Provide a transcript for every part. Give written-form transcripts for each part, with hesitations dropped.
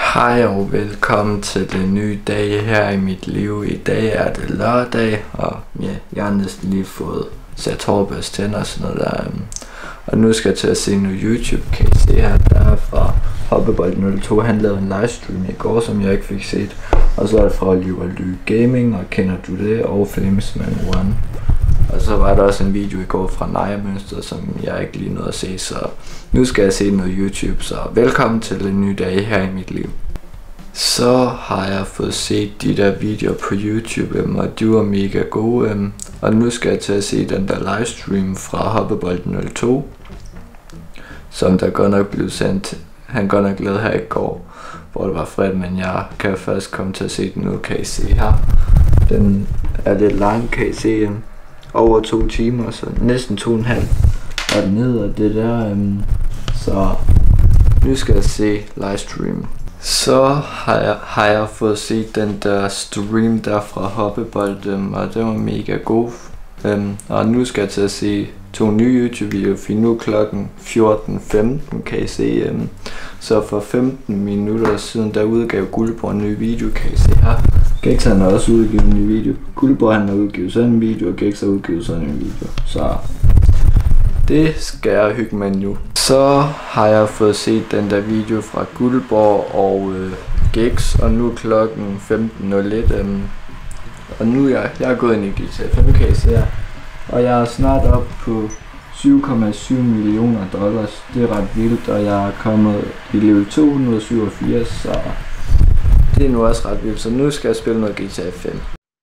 Hej og velkommen til den nye dag her i mit liv. I dag er det lørdag, og ja, jeg har næsten lige fået sat hårbørste tænder og sådan noget der. Og nu skal jeg til at se noget YouTube. Kan I se her, der er fra Hoppebold 02. Han lavede en livestream i går, som jeg ikke fik set. Og så er det fra Oliver Ly Gaming, og kender du det, og Flamesman 1. Og så var der også en video i går fra Naja-mønstret, som jeg ikke lige nåede at se, så nu skal jeg se noget YouTube, så velkommen til en ny dag her i mit liv. Så har jeg fået set de der videoer på YouTube, og de var mega gode, og nu skal jeg til at se den der livestream fra Hoppebold 02, som der godt nok blev sendt. Han godt nok lavede her i går, hvor det var fredag, men jeg kan først komme til at se den nu, kan I se her. Den er lidt lang, kan I se. Over 2 timer, så næsten 2,5 og ned og det der, så nu skal jeg se livestream. Så har jeg fået set den der stream der fra Hoppebold, og den var mega god, og nu skal jeg til at se 2 nye YouTube-videoer, for nu klokken 14:15 kan I se, så for 15 minutter siden der udgav Guldborg en ny video, kan I se her. Gex han har også udgivet en ny video. Guldborg han har udgivet sådan en video, og Gex har udgivet sådan en video. Så det skal jeg hygge med nu. Så har jeg fået set den der video fra Guldborg og Gex, og nu er klokken 15:01. Og nu er jeg gået ind i GTA 5, kan I se her. Og jeg er snart op på 7,7 millioner dollars. Det er ret vildt, og jeg er kommet i level 287, så det er nu også ret vildt, så nu skal jeg spille noget GTA 5.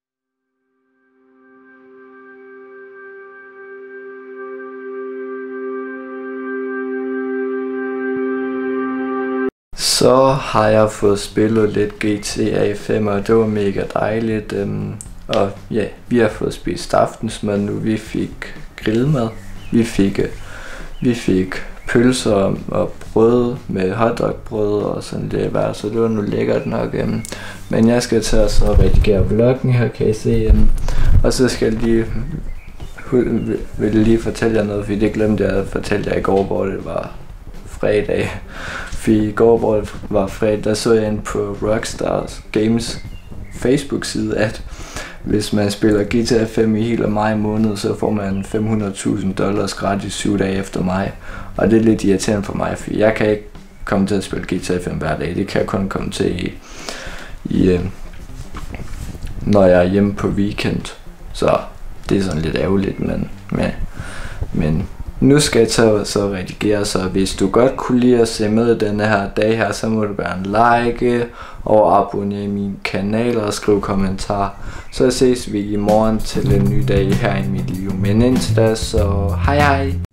Så har jeg fået spillet lidt GTA 5, og det var mega dejligt. Og ja, vi har fået spist aftensmad nu. Vi fik grillmad. Vi fik pølser og brød med hotdogbrød og sådan det der, så det var nu lækkert nok. Men jeg skal til at så redigere vloggen her, kan I se. Og så skal jeg lige fortælle jer noget, fordi det glemte jeg at fortælle jer i går, hvor det var fredag. For i går, hvor det var fredag, der så jeg ind på Rockstar Games Facebook-side, at hvis man spiller GTA 5 i hele maj måned, så får man $500,000 gratis 7 dage efter mig. Og det er lidt irriterende for mig, for jeg kan ikke komme til at spille GTA 5 hver dag. Det kan jeg kun komme til når jeg er hjemme på weekend. Så det er sådan lidt ærgerligt, men nu skal jeg tage så redigere, så hvis du godt kunne lide at se med denne her dag her, så må du gerne like og abonnere min kanal og skrive kommentar. Så ses vi i morgen til en ny dag her i mit liv. Men indtil da, så hej hej!